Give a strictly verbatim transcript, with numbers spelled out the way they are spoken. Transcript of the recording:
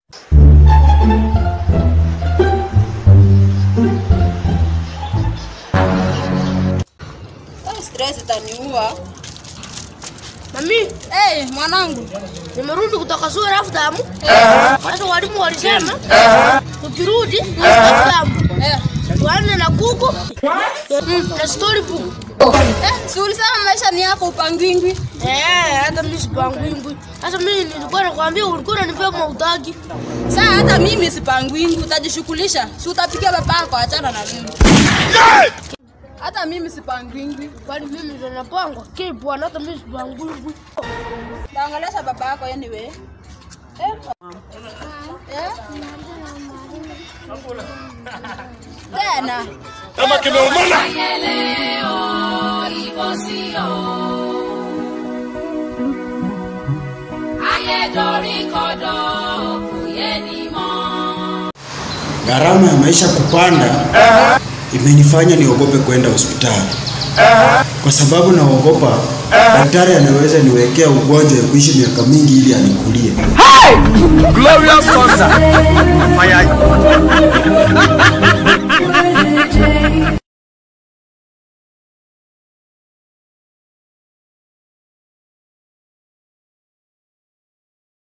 Stress itaniua. Mami, eh, mwanangu. Nimerudi kutoka shule alafu damu. Eh. Sasa walimu walisema, eh, tukirudi tunafuta damu. Eh. Tuanze na kuku. Mm, na storybook. Eh, si ulisema maisha ni yako upangwingwi? Eh, hata mimi sipangwingwi. Sasa mimi nilikuwa nakwambia ulikuwa unanipea mautaki. Sasa hata mimi sipangwingwi, utajishughulisha. Si utapikia babako achana na mimi. Hata mimi sipangwingwi. Kwani mimi ndo napangwa? Kipo hata mimi sipangwingwi. Taangalia baba yako anyway. Eh? Eh? Tena. Kama kimeumana. Gharama ya maisha kupanda imenifanya niogope kwenda hospitali. Kwa sababu naogopa daktari anaweza niwekea ugonjwa ya kuishi miaka mingi ili anikulie. Hey! Glorious sponsor. Fire.